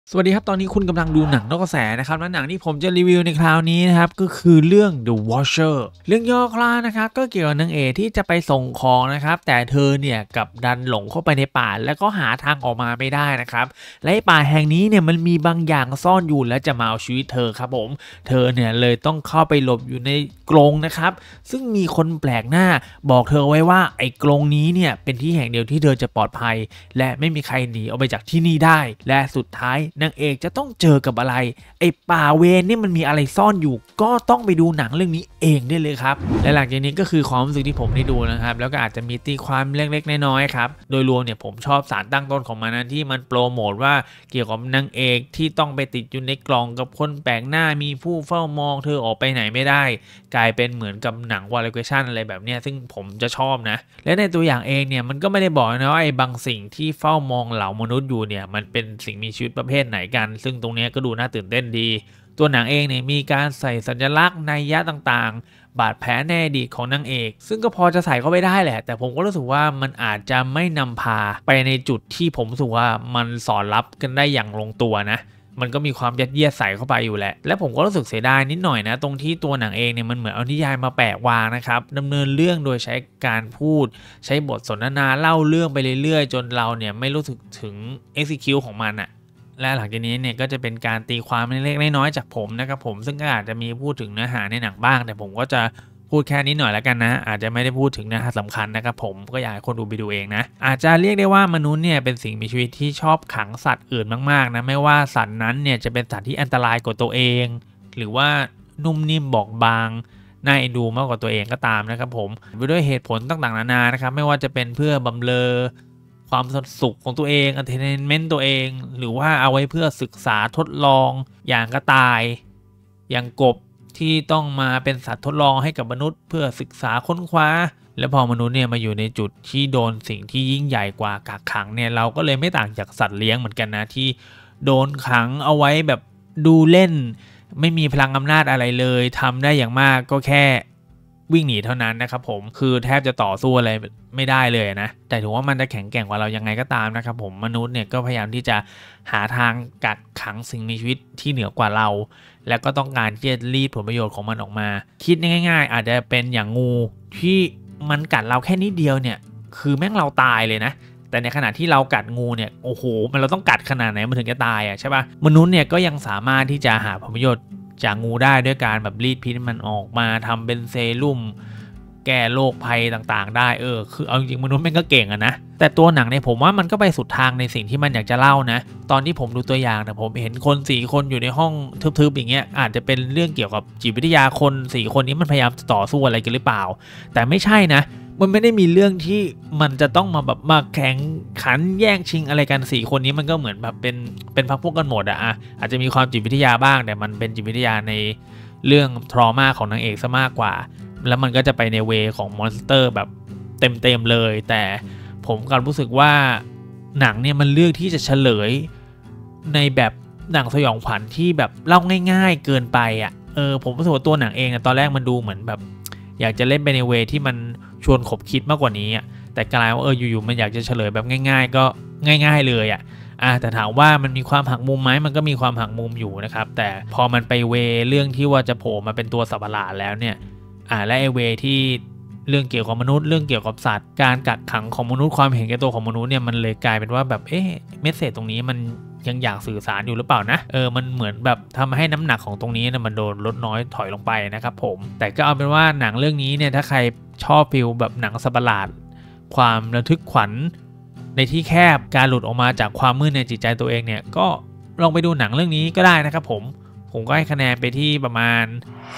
สวัสดีครับตอนนี้คุณกำลังดูหนังนอกกระแสนะครับและหนังที่ผมจะรีวิวในคราวนี้นะครับก็คือเรื่อง The Watcher เรื่องย่อคร่าวนะครับก็เกี่ยวกับนางเอกที่จะไปส่งของนะครับแต่เธอเนี่ยกับดันหลงเข้าไปในป่าแล้วก็หาทางออกมาไม่ได้นะครับและป่าแห่งนี้เนี่ยมันมีบางอย่างซ่อนอยู่และจะมาเอาชีวิตเธอครับผมเธอเนี่ยเลยต้องเข้าไปหลบอยู่ในกรงนะครับซึ่งมีคนแปลกหน้าบอกเธอไว้ว่าไอ้กรงนี้เนี่ยเป็นที่แห่งเดียวที่เธอจะปลอดภัยและไม่มีใครหนีออกไปจากที่นี่ได้และสุดท้ายนางเอกจะต้องเจอกับอะไรไอ้ป่าเวรนี่มันมีอะไรซ่อนอยู่ก็ต้องไปดูหนังเรื่องนี้เองได้เลยครับและหลังจากนี้ก็คือความรู้สึกที่ผมได้ดูนะครับแล้วก็อาจจะมีตีความเล็กๆน้อยๆครับโดยรวมเนี่ยผมชอบสารตั้งต้นของมันนะที่มันโปรโมทว่าเกี่ยวกับนางเอกที่ต้องไปติดอยู่ในกล่องกับคนแปลกหน้ามีผู้เฝ้ามองเธอออกไปไหนไม่ได้กลายเป็นเหมือนกับหนังวอลเลย์ชั่นอะไรแบบนี้ซึ่งผมจะชอบนะและในตัวอย่างเองเนี่ยมันก็ไม่ได้บอกนะว่าไอ้บางสิ่งที่เฝ้ามองเหล่ามนุษย์อยู่เนี่ยมันเป็นสิ่งมีชีวิตประเภทไหนกันซึ่งตรงนี้ก็ดูน่าตื่นเต้นดีตัวหนังเองเนี่ยมีการใส่สัญลักษณ์นัยยะต่างๆบาดแผลในอดีตของนางเอกซึ่งก็พอจะใส่เข้าไปได้แหละแต่ผมก็รู้สึกว่ามันอาจจะไม่นำพาไปในจุดที่ผมรู้สึกว่ามันสอดรับกันได้อย่างลงตัวนะมันก็มีความยัดเยียดใส่เข้าไปอยู่แหละและผมก็รู้สึกเสียดายนิดหน่อยนะตรงที่ตัวหนังเองเนี่ยมันเหมือนเอานิยายมาแปะวางนะครับดำเนินเรื่องโดยใช้การพูดใช้บทสนทนาเล่าเรื่องไปเรื่อยๆจนเราเนี่ยไม่รู้สึกถึง execute ของมันอะและหลังจากนี้เนี่ยก็จะเป็นการตีความเล็กๆน้อยๆจากผมนะครับผมซึ่งก็อาจจะมีพูดถึงเนื้อหาในหนังบ้างแต่ผมก็จะพูดแค่นี้หน่อยแล้วกันนะอาจจะไม่ได้พูดถึงเนื้อหาสำคัญนะครับผมก็อยากให้คนดูไปดูเองนะอาจจะเรียกได้ว่ามนุษย์เนี่ยเป็นสิ่งมีชีวิตที่ชอบขังสัตว์อื่นมากๆนะไม่ว่าสัตว์นั้นเนี่ยจะเป็นสัตว์ที่อันตรายกว่าตัวเองหรือว่านุ่มนิ่มบอบบางน่าเอ็นดูมากกว่าตัวเองก็ตามนะครับผมด้วยเหตุผลต่างๆนานานะครับไม่ว่าจะเป็นเพื่อบำเรอความสุขของตัวเอง entertainment ตัวเองหรือว่าเอาไว้เพื่อศึกษาทดลองอย่างกระต่ายอย่างกบที่ต้องมาเป็นสัตว์ทดลองให้กับมนุษย์เพื่อศึกษาค้นคว้าและพอมนุษย์เนี่ยมาอยู่ในจุดที่โดนสิ่งที่ยิ่งใหญ่กว่ากักขังเนี่ยเราก็เลยไม่ต่างจากสัตว์เลี้ยงเหมือนกันนะที่โดนขังเอาไว้แบบดูเล่นไม่มีพลังอำนาจอะไรเลยทำได้อย่างมากก็แค่วิ่งหนีเท่านั้นนะครับผมคือแทบจะต่อสู้อะไรไม่ได้เลยนะแต่ถือว่ามันจะแข็งแกร่งกว่าเรายังไงก็ตามนะครับผมมนุษย์เนี่ยก็พยายามที่จะหาทางกักขังสิ่งมีชีวิตที่เหนือกว่าเราแล้วก็ต้องการที่จะรีดผลประโยชน์ของมันออกมาคิดง่ายๆอาจจะเป็นอย่างงูที่มันกัดเราแค่นิดเดียวเนี่ยคือแม่งเราตายเลยนะแต่ในขณะที่เรากัดงูเนี่ยโอ้โหมันเราต้องกัดขนาดไหนมันถึงจะตายอ่ะใช่ปะมนุษย์เนี่ยก็ยังสามารถที่จะหาผลประโยชน์จากงูได้ด้วยการแบบรีดพิษมันออกมาทำเป็นเซรุ่มแก้โรคภัยต่างๆได้คือเอาจริงๆมนุษย์แม่งก็เก่งอะนะแต่ตัวหนังเนี่ยผมว่ามันก็ไปสุดทางในสิ่งที่มันอยากจะเล่านะตอนที่ผมดูตัวอย่างแต่ผมเห็นคน4คนอยู่ในห้องทึบๆอย่างเงี้ยอาจจะเป็นเรื่องเกี่ยวกับจิตวิทยาคน4คนนี้มันพยายามต่อสู้อะไรกันหรือเปล่าแต่ไม่ใช่นะมันไม่ได้มีเรื่องที่มันจะต้องมาแบบมาแข่งขันแย่งชิงอะไรกัน4คนนี้มันก็เหมือนแบบเป็นพรรคพวกกันหมดอะอาจจะมีความจิตวิทยาบ้างแต่มันเป็นจิตวิทยาในเรื่องทรมาของนางเอกซะมากกว่าแล้วมันก็จะไปในเวของมอนสเตอร์แบบเต็มเลยแต่ผมก็รู้สึกว่าหนังเนี่ยมันเลือกที่จะเฉลยในแบบหนังสยองขวัญที่แบบเล่าง่ายๆเกินไปผมรู้สึกว่าตัวหนังเองตอนแรกมันดูเหมือนแบบอยากจะเล่นไปในเวที่มันชวนขบคิดมากกว่านี้แต่กลายว่าอยู่ๆมันอยากจะเฉลยแบบง่ายๆก็ง่ายๆเลยแต่ถามว่ามันมีความหักมุมไหมมันก็มีความหักมุมอยู่นะครับแต่พอมันไปเวเรื่องที่ว่าจะโผล่มาเป็นตัวสัตว์ประหลาดแล้วเนี่ยและไอเวที่เรื่องเกี่ยวกับมนุษย์เรื่องเกี่ยวกับสัตว์การกักขังของมนุษย์ความเห็นแก่ตัวของมนุษย์เนี่ยมันเลยกลายเป็นว่าแบบเมสเสจตรงนี้มันยังอยากสื่อสารอยู่หรือเปล่านะมันเหมือนแบบทำให้น้ำหนักของตรงนี้นะมันโดนลดน้อยถอยลงไปนะครับผมแต่ก็เอาเป็นว่าหนังเรื่องนี้เนี่ยถ้าใครชอบฟิลแบบหนังสัตว์ประหลาดความระทึกขวัญในที่แคบการหลุดออกมาจากความมืดในจิตใจตัวเองเนี่ยก็ลองไปดูหนังเรื่องนี้ก็ได้นะครับผมก็ให้คะแนนไปที่ประมาณ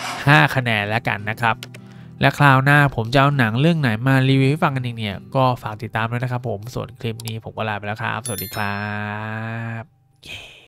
5คะแนนแล้วกันนะครับและคราวหน้าผมจะเอาหนังเรื่องไหนมารีวิวให้ฟังกันอีกเนี่ยก็ฝากติดตามด้วยนะครับผมส่วนคลิปนี้ผมก็ลาไปแล้วครับสวัสดีครับ